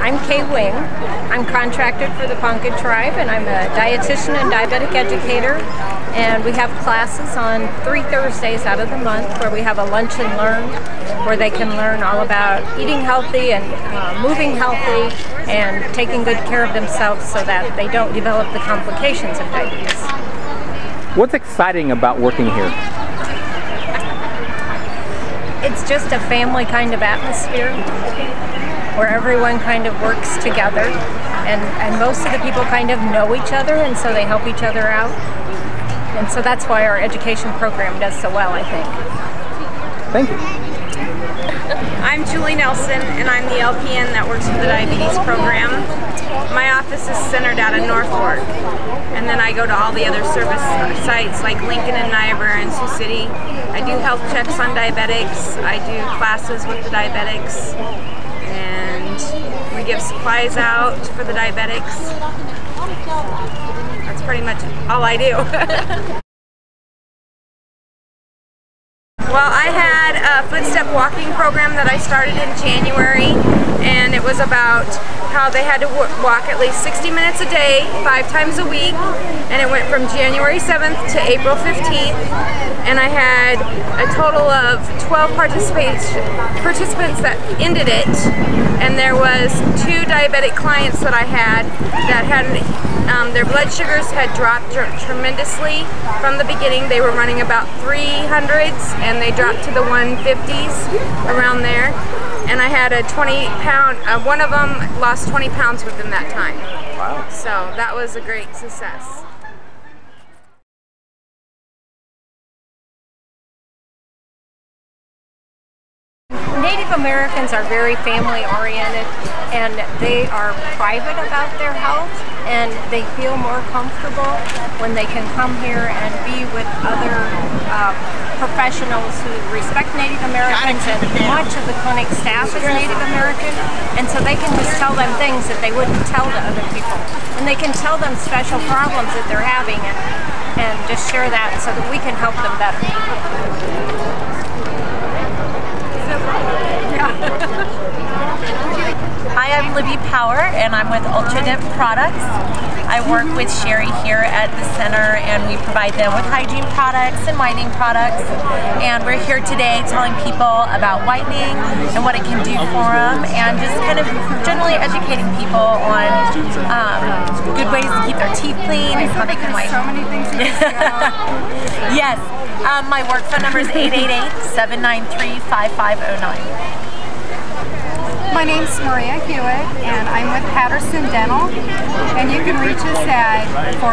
I'm Kay Wing. I'm contracted for the Ponca Tribe, and I'm a dietitian and diabetic educator. And we have classes on 3 Thursdays out of the month where we have a lunch and learn, where they can learn all about eating healthy and moving healthy and taking good care of themselves so that they don't develop the complications of diabetes. What's exciting about working here? It's just a family kind of atmosphere where everyone kind of works together, and most of the people kind of know each other, and so they help each other out. And so that's why our education program does so well, I think. Thank you. I'm Julie Nelson, and I'm the LPN that works for the diabetes program. My office is centered out of Norfolk, and then I go to all the other service sites like Lincoln and Niobrara and Sioux City. I do health checks on diabetics, I do classes with the diabetics, and we give supplies out for the diabetics. That's pretty much all I do. Well, I had a footstep walking program that I started in January, and it was about how they had to walk at least 60 minutes a day, 5 times a week, and it went from January 7th to April 15th, and I had a total of 12 participants that ended it, and there was 2 diabetic clients that I had that had their blood sugars had dropped tremendously from the beginning. They were running about 300s, and they dropped to the 150s around there. And I had a 20-pound, one of them lost 20 pounds within that time. Wow. So that was a great success. Native Americans are very family-oriented, and they are private about their health, and they feel more comfortable when they can come here and be with other professionals who respect Native Americans, and much of the clinic staff is Native American, and so they can just tell them things that they wouldn't tell to other people, and they can tell them special problems that they're having, and just share that so that we can help them better. Hi, I'm Libby Power, and I'm with Ultradip Products. I work with Sherry here at the center, and we provide them with hygiene products and whitening products. And we're here today telling people about whitening and what it can do for them, and just kind of generally educating people on good ways to keep their teeth clean and how they can whiten. So many things to discuss. Yes. My work phone number is 888-793-5509. My name's Maria Hewitt, and I'm with Patterson Dental, and you can reach us at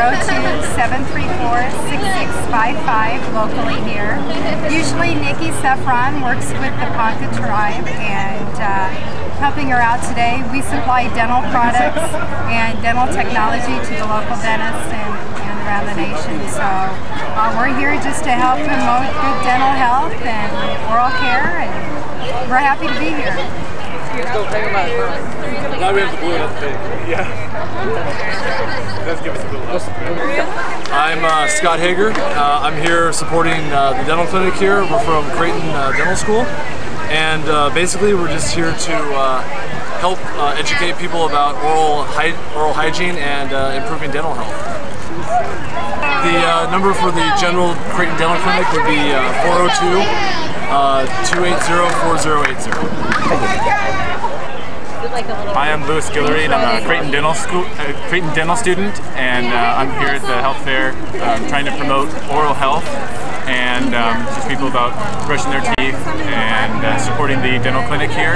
402-734-6655 locally here. Usually Nikki Seffron works with the Ponca Tribe, and helping her out today. We supply dental products and dental technology to the local dentists and around the nation. So we're here just to help promote good dental health and oral care, and we're happy to be here. Now we have to blow it up big. Yeah. Let's give us a little. I'm Scott Hager. I'm here supporting the dental clinic here. We're from Creighton Dental School, and basically we're just here to help educate people about oral hygiene and improving dental health. The number for the general Creighton Dental Clinic would be 402-280-4080. Hi, I'm Louis Guillory, and I'm a Creighton Dental student, and I'm here at the health fair trying to promote oral health and teach people about brushing their teeth and supporting the dental clinic here.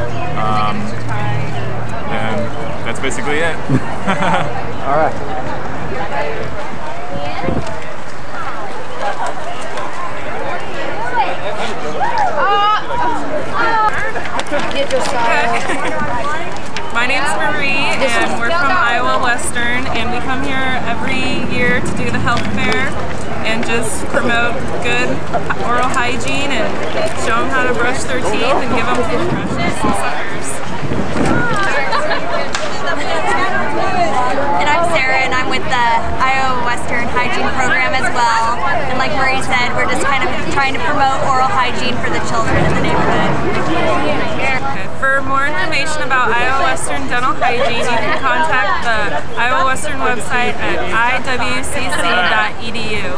And that's basically it. All right. My name's Marie, and we're from Iowa Western, and we come here every year to do the health fair and just promote good oral hygiene and show them how to brush their teeth and give them toothbrushes and suckers. And I'm Sarah, and I'm with the Iowa Western Hygiene Program as well. And like Marie said, we're just kind of trying to promote oral hygiene for the children in the neighborhood. For more information about Iowa Western Dental Hygiene, you can contact the Iowa Western website at iwcc.edu.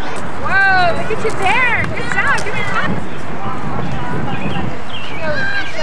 Look at you there. Good job. Give me a clap.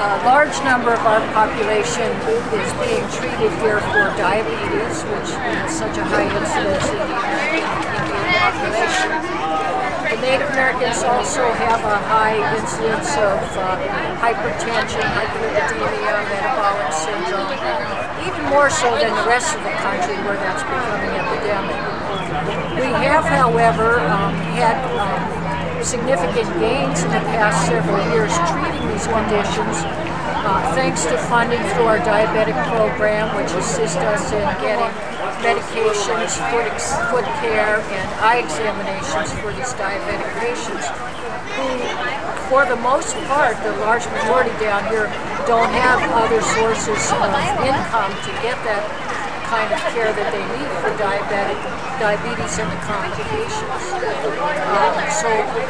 A large number of our population is being treated here for diabetes, which is such a high incidence in the Indian population. The Native Americans also have a high incidence of hypertension, hyperlipidemia, metabolic syndrome, even more so than the rest of the country where that's becoming epidemic. We have, however, had significant gains in the past several years treating these conditions thanks to funding through our diabetic program, which assists us in getting medications, foot care, and eye examinations for these diabetic patients who, for the most part, the large majority down here, don't have other sources of income to get that kind of care that they need for diabetes and the complications. So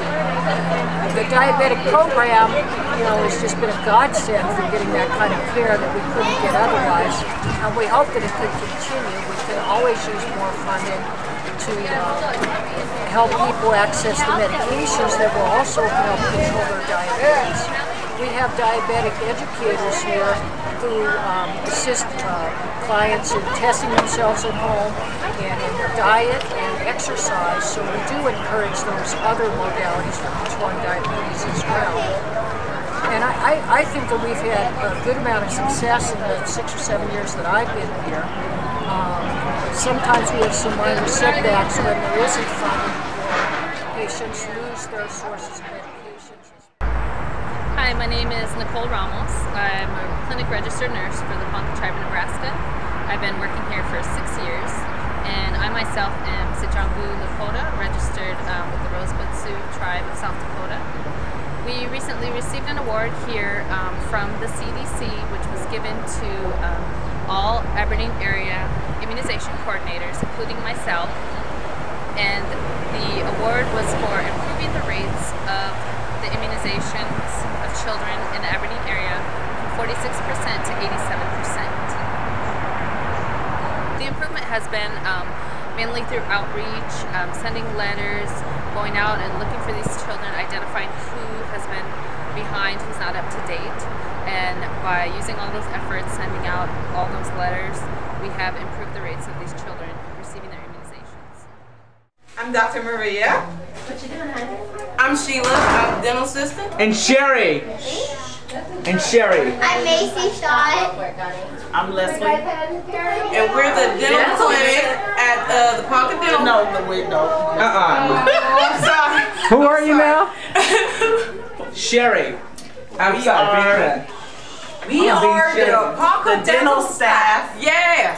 the diabetic program, has just been a godsend for getting that kind of care that we couldn't get otherwise. And we hope that it could continue. We can always use more funding to help people access the medications that will also help control their diabetes. We have diabetic educators here who assist clients in testing themselves at home and in their diet and exercise, so we do encourage those other modalities for controlling diabetes as well. And I think that we've had a good amount of success in the 6 or 7 years that I've been here. Sometimes we have some minor setbacks when there isn't funding. Patients lose their sources of medications. Hi, my name is Nicole Ramos. I'm a clinic registered nurse for the Ponca tribe of Nebraska. I've been working here for 6 years, and I myself am Sijangu Lakota, registered with the Rosebud Sioux tribe of South Dakota. We recently received an award here from the CDC, which was given to all Aberdeen area immunization coordinators, including myself, and the award was for improving the rates of the immunizations of children in the Aberdeen area from 46% to 87%. The improvement has been mainly through outreach, sending letters, going out and looking for these children, identifying who has been behind, who's not up to date, and by using all those efforts, sending out all those letters, we have improved the rates of these children receiving their immunizations. I'm Dr. Maria. What you doing, honey? I'm Sheila. I'm a dental assistant. And Sherry. And Sherry. I'm Macy Shaw. I'm Leslie. And we're the dental clinic at the Ponca Dental. No. I'm sorry. Who are you now? Sherry. I'm sorry. We are the Ponca Dental staff. Yeah.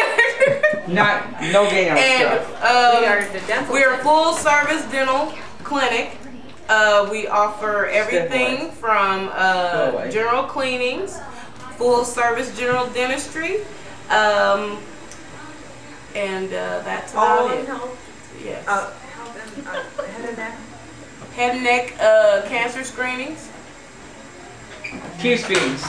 No gay on stuff. We are a full service dental clinic. We offer everything from general cleanings, full service general dentistry, and that's about it. Yes. Head and neck cancer screenings. Q-speeds.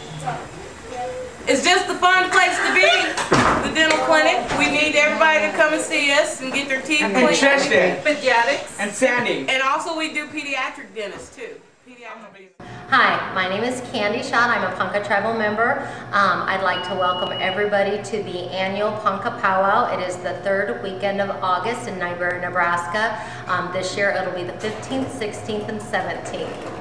It's just a fun place to be, the dental clinic. We need everybody to come and see us and get their teeth cleaned. And Chester. Pediatrics. And Sandy. And also we do pediatric dentists too. Hi, my name is Candy Schott. I'm a Ponca tribal member. I'd like to welcome everybody to the annual Ponca Powwow. It is the 3rd weekend of August in Niobrara, Nebraska. This year it'll be the 15th, 16th, and 17th.